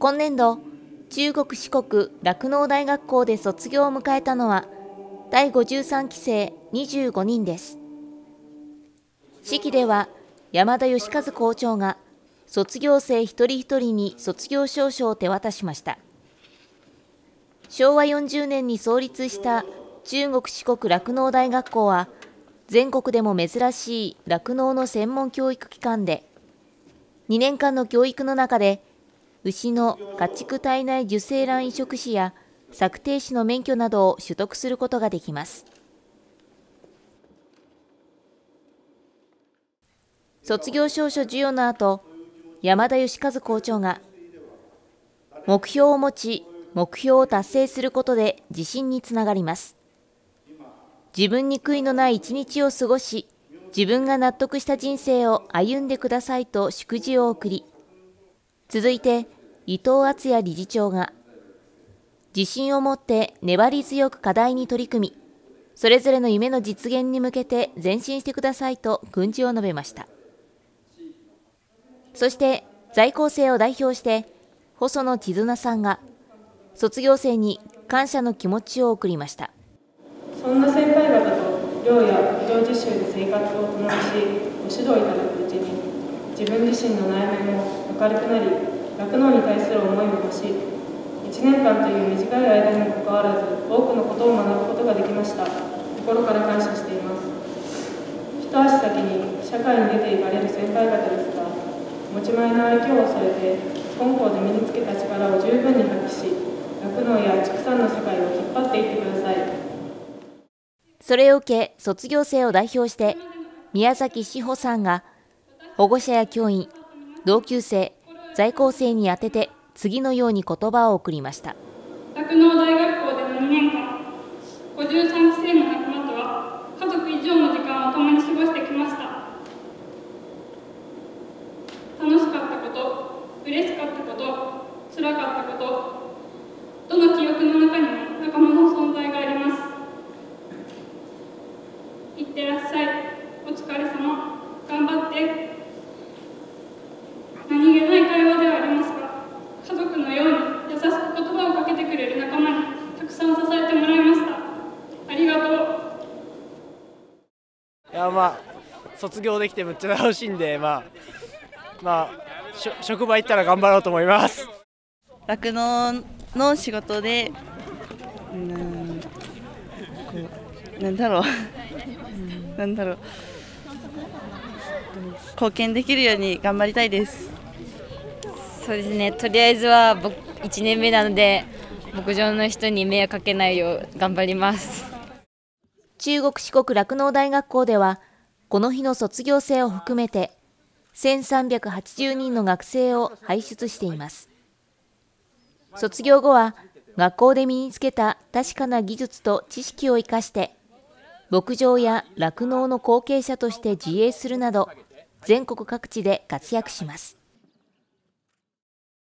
今年度、中国四国酪農大学校で卒業を迎えたのは、第53期生25人です。式では、山田義和校長が、卒業生一人一人に卒業証書を手渡しました。昭和40年に創立した中国四国酪農大学校は、全国でも珍しい酪農の専門教育機関で、2年間の教育の中で、牛の家畜体内受精卵移植士や策定士の免許などを取得することができます。卒業証書授与の後、山田義和校長が、目標を持ち、目標を達成することで自信につながります。自分に悔いのない一日を過ごし、自分が納得した人生を歩んでくださいと祝辞を送り、続いて伊藤敦也理事長が、自信を持って粘り強く課題に取り組み、それぞれの夢の実現に向けて前進してくださいと訓示を述べました。そして在校生を代表して細野千鶴さんが卒業生に感謝の気持ちを送りました。 そんな先輩方と寮や非常実習で生活を共にし、ご指導いただくうちに、自分自身の内面も明るくなり、酪農に対する思いも増し、1年間という短い間にもかかわらず、多くのことを学ぶことができました。心から感謝しています。一足先に社会に出ていかれる先輩方ですが、持ち前の愛嬌を添えて、本校で身につけた力を十分に発揮し、酪農や畜産の世界を引っ張っていってください。 それを受け、卒業生を代表して、宮崎志保さんが、保護者や教員、同級生、在校生に宛てて、次のように言葉を送りました。 酪農大学校での2年間、53期生の仲間とは、家族以上の時間を共に過ごしてきました。楽しかったこと、嬉しかったこと、辛かったこと、どの記憶の中にも仲間の存在があります。いってらっしゃい、お疲れ様、頑張って。何気ない会話ではありますが、家族のように優しく言葉をかけてくれる仲間にたくさん支えてもらいました。ありがとう。 いや、卒業できてむっちゃ楽しいんで、職場行ったら頑張ろうと思います。 酪農の仕事で、なんだろう貢献できるように頑張りたいです。 そうですね、とりあえずは1年目なので牧場の人に迷惑かけないよう頑張ります。 中国四国酪農大学校ではこの日の卒業生を含めて1380人の学生を輩出しています。卒業後は学校で身につけた確かな技術と知識を生かして牧場や酪農の後継者として自営するなど全国各地で活躍します。